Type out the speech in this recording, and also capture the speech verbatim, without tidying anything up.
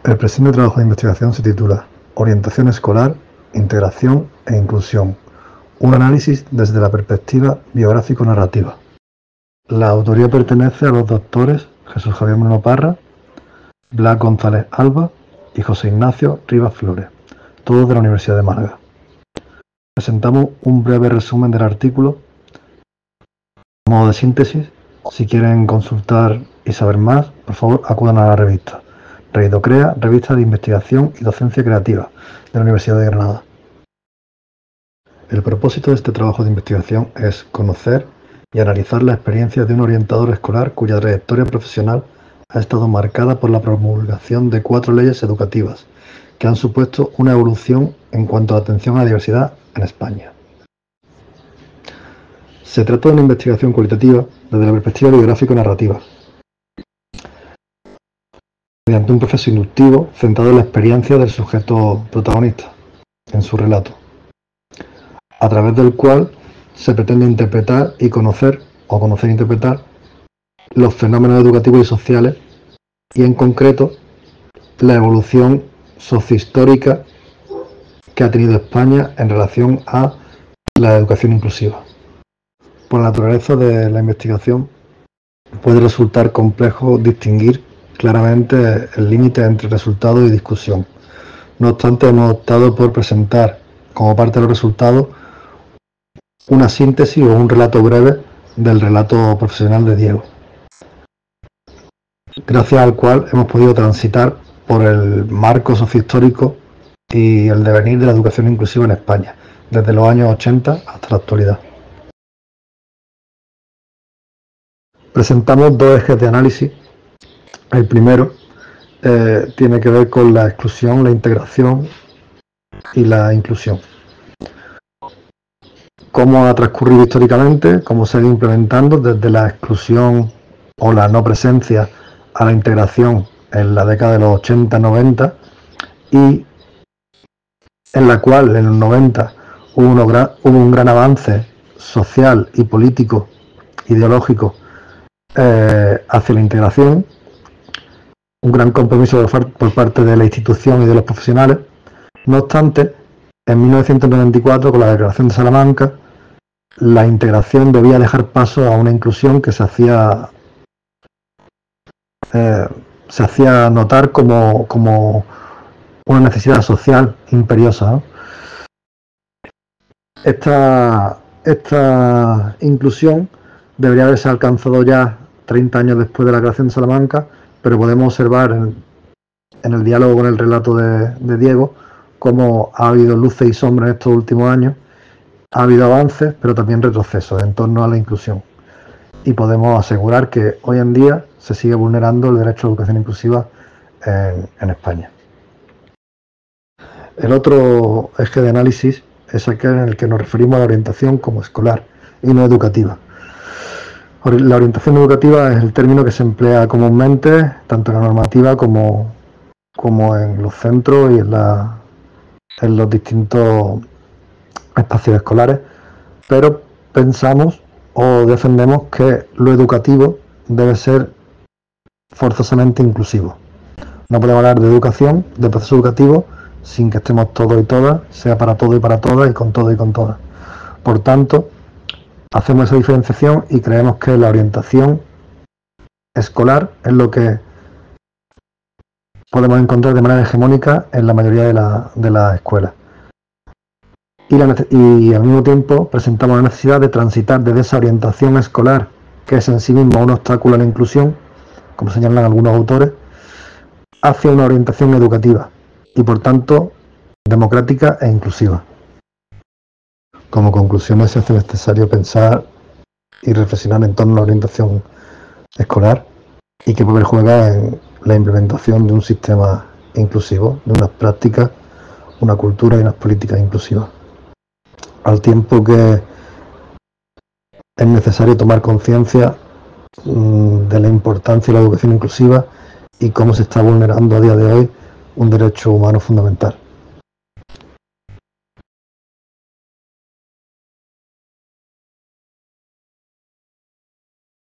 El presente trabajo de investigación se titula Orientación escolar, integración e inclusión. Un análisis desde la perspectiva biográfico-narrativa. La autoría pertenece a los doctores Jesús Javier Moreno Parra, Blas González Alba y José Ignacio Rivas Flores, todos de la Universidad de Málaga. Presentamos un breve resumen del artículo a modo de síntesis. Si quieren consultar y saber más, por favor acudan a la revista Reidocrea, revista de investigación y docencia creativa de la Universidad de Granada. El propósito de este trabajo de investigación es conocer y analizar la experiencia de un orientador escolar cuya trayectoria profesional ha estado marcada por la promulgación de cuatro leyes educativas que han supuesto una evolución en cuanto a la atención a la diversidad en España. Se trata de una investigación cualitativa desde la perspectiva biográfico-narrativa, mediante un proceso inductivo centrado en la experiencia del sujeto protagonista, en su relato, a través del cual se pretende interpretar y conocer, o conocer e interpretar, los fenómenos educativos y sociales, y en concreto, la evolución sociohistórica que ha tenido España en relación a la educación inclusiva. Por la naturaleza de la investigación, puede resultar complejo distinguir claramente el límite entre resultado y discusión. No obstante, hemos optado por presentar, como parte de los resultados, una síntesis o un relato breve del relato profesional de Diego, gracias al cual hemos podido transitar por el marco sociohistórico y el devenir de la educación inclusiva en España, desde los años ochenta hasta la actualidad. Presentamos dos ejes de análisis. El primero eh, tiene que ver con la exclusión, la integración y la inclusión. Cómo ha transcurrido históricamente, cómo se ha ido implementando desde la exclusión o la no presencia a la integración en la década de los ochenta noventa, y en la cual en los noventa hubo, uno gran, hubo un gran avance social y político, ideológico, eh, hacia la integración, un gran compromiso por parte de la institución y de los profesionales. No obstante, en mil novecientos noventa y cuatro, con la Declaración de Salamanca, la integración debía dejar paso a una inclusión que se hacía eh, se hacía notar como, como una necesidad social imperiosa, ¿no? Esta, esta inclusión debería haberse alcanzado ya treinta años después de la Declaración de Salamanca, pero podemos observar en, en el diálogo con el relato de, de Diego cómo ha habido luces y sombras en estos últimos años. Ha habido avances, pero también retrocesos en torno a la inclusión. Y podemos asegurar que hoy en día se sigue vulnerando el derecho a la educación inclusiva en, en España. El otro eje de análisis es aquel en el que nos referimos a la orientación como escolar y no educativa. La orientación educativa es el término que se emplea comúnmente, tanto en la normativa como, como en los centros y en, la, en los distintos espacios escolares, pero pensamos o defendemos que lo educativo debe ser forzosamente inclusivo. No podemos hablar de educación, de proceso educativo, sin que estemos todos y todas, sea para todo y para todas y con todo y con todas. Por tanto, hacemos esa diferenciación y creemos que la orientación escolar es lo que podemos encontrar de manera hegemónica en la mayoría de las de la escuelas. Y, la, y al mismo tiempo presentamos la necesidad de transitar desde esa orientación escolar, que es en sí mismo un obstáculo a la inclusión, como señalan algunos autores, hacia una orientación educativa y por tanto democrática e inclusiva. Como conclusión, se hace necesario pensar y reflexionar en torno a la orientación escolar y qué papel juega en la implementación de un sistema inclusivo, de unas prácticas, una cultura y unas políticas inclusivas. Al tiempo que es necesario tomar conciencia mmm, de la importancia de la educación inclusiva y cómo se está vulnerando a día de hoy un derecho humano fundamental.